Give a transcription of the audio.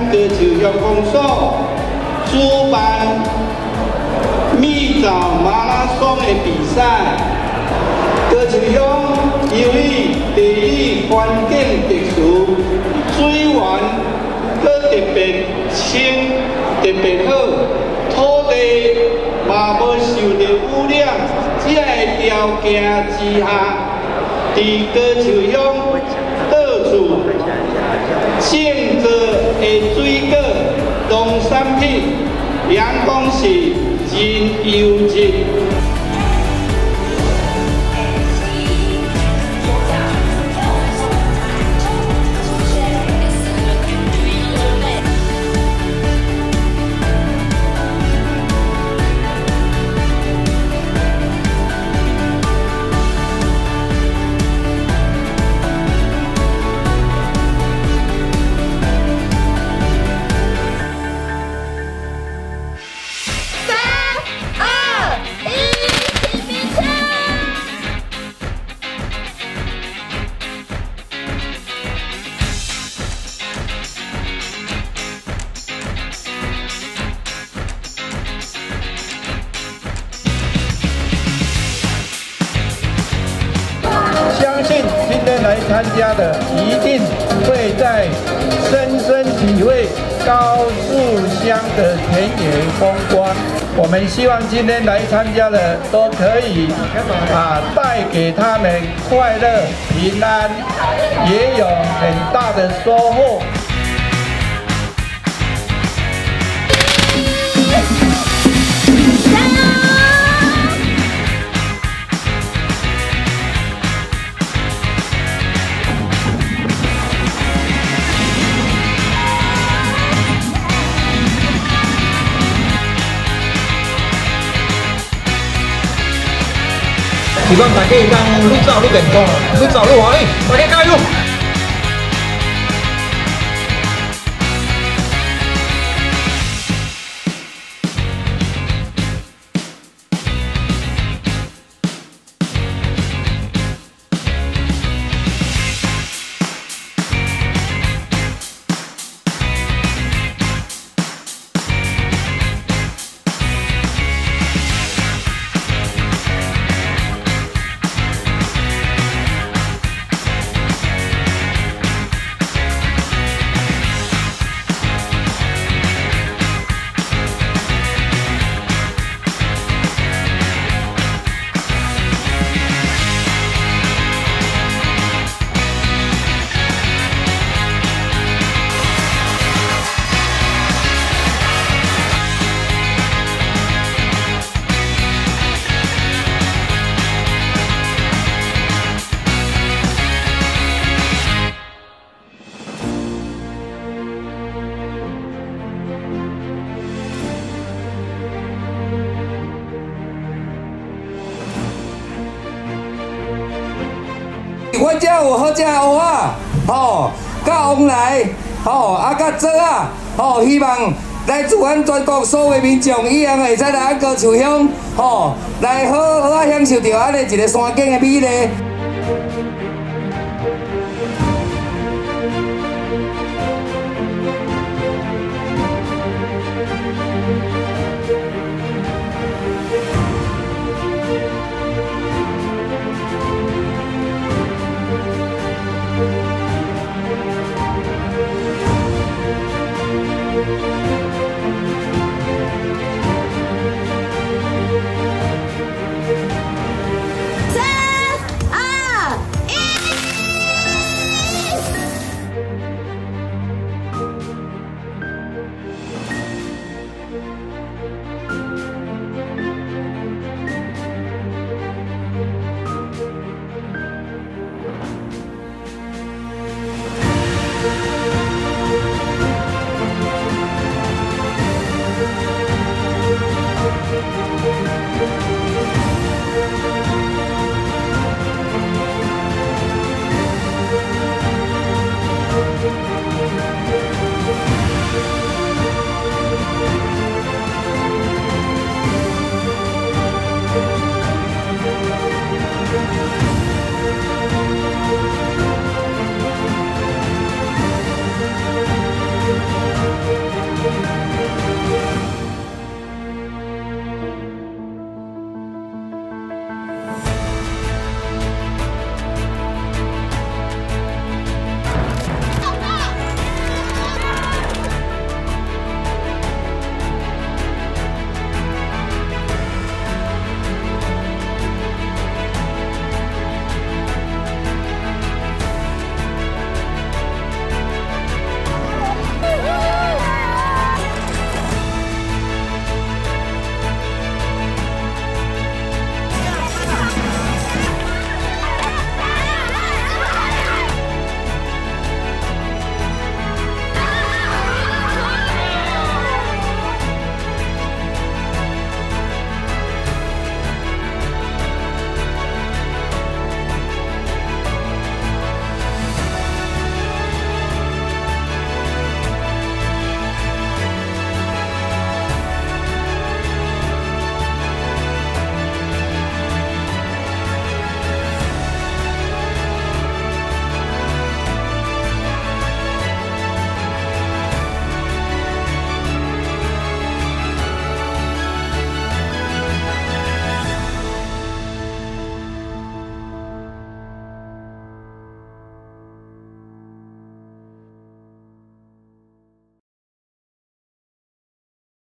高树乡公所主办蜜枣马拉松的比赛。高树乡由于地理环境特殊，水源搁特别清、特别好，土地嘛无受到污染，这个条件之下，伫高树乡到处种植的水果、农产品，阳光是真优质。 相信今天来参加的一定会在深深体会高树乡的田野风光。我们希望今天来参加的都可以带给他们快乐、平安，也有很大的收获。 希望大家能愈走愈健康，愈走愈欢喜，大家加油！ 阮遮有好食的蚵仔，吼，甲旺来，吼，甲粥啊，吼，希望来自阮全国所有民众以后会使来咱高树乡，吼，来好好享受到安尼一个山景的美丽。